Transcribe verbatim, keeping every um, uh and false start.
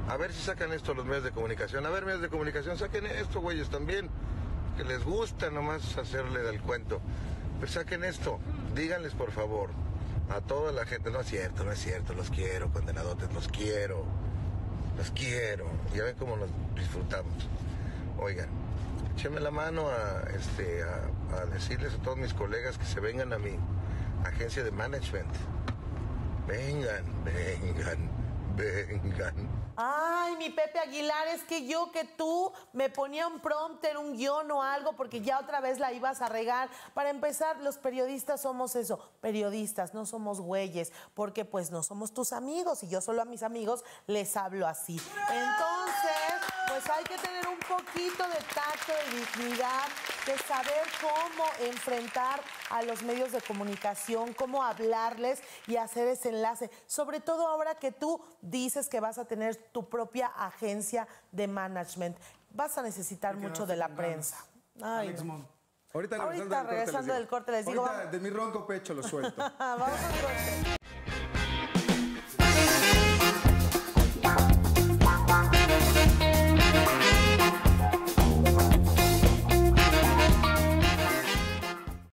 A ver si sacan esto los medios de comunicación. A ver, medios de comunicación, saquen esto, güeyes, también. Que les gusta nomás hacerle del cuento. Pero saquen esto. Díganles, por favor, a toda la gente. No es cierto, no es cierto. Los quiero, condenadotes, los quiero. Los quiero. Ya ven cómo nos disfrutamos. Oigan, échenme la mano a, este, a, a decirles a todos mis colegas que se vengan a mi agencia de management. Vengan, vengan, vengan. Ay, mi Pepe Aguilar, es que yo que tú me ponía un prompter, un guión o algo, porque ya otra vez la ibas a regar. Para empezar, los periodistas somos eso, periodistas, no somos güeyes, porque pues no somos tus amigos y yo solo a mis amigos les hablo así. Entonces, pues hay que tener un poquito de tacto, de dignidad, de saber cómo enfrentar a los medios de comunicación, cómo hablarles y hacer ese enlace. Sobre todo ahora que tú dices que vas a tener tu propia agencia de management. Vas a necesitar mucho de la prensa. Ay, Alex no. Mon. Ahorita, Ahorita regresando del corte les digo. Ahorita de mi ronco pecho lo suelto. Vamos al corte.